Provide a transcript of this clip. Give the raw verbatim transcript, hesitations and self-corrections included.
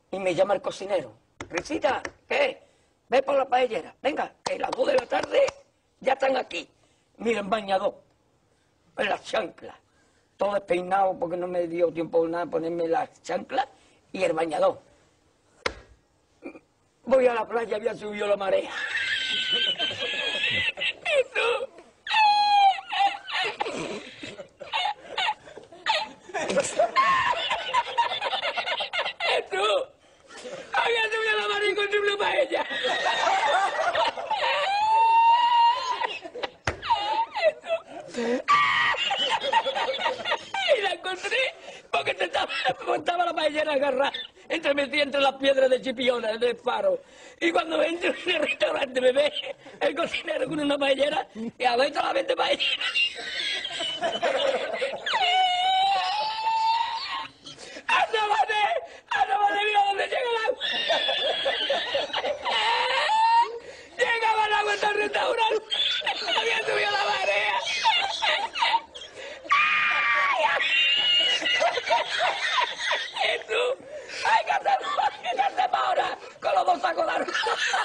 Y me llama el cocinero. Risita, ¿qué? Ve por la paellera. Venga, que las dos de la tarde ya están aquí. Mira, en bañador, en las chanclas. Todo despeinado porque no me dio tiempo nada ponerme las chanclas y el bañador. Voy a la playa, había subido la marea. Eso. Eso. Había subido la marea y encontré una paella. Eso. Y la encontré porque te estaba, estaba la paellera agarrada, entremetida entre las piedras de Chipiona, del faro. Y cuando entro en el restaurante me ve el cocinero con una paellera y a ver solamente paellera. ¡Asómate! ¡Asómate! ¡Mira dónde llega el agua! ¡Llegaba el agua hasta el restaurante! ¡Había subido la marea! ¡Jesús! ¡Hay que hacer, hay que hacer ahora! ¡Con los dos sacos de arroz!